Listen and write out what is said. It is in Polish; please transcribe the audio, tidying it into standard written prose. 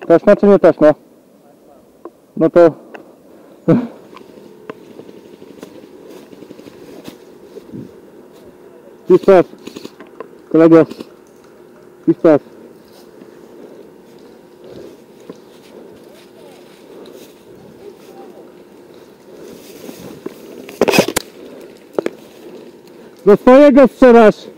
Taśma czy nie taśma? No to... Pisz czas. Kolego. Pisz czas. Do swojego strzelasz.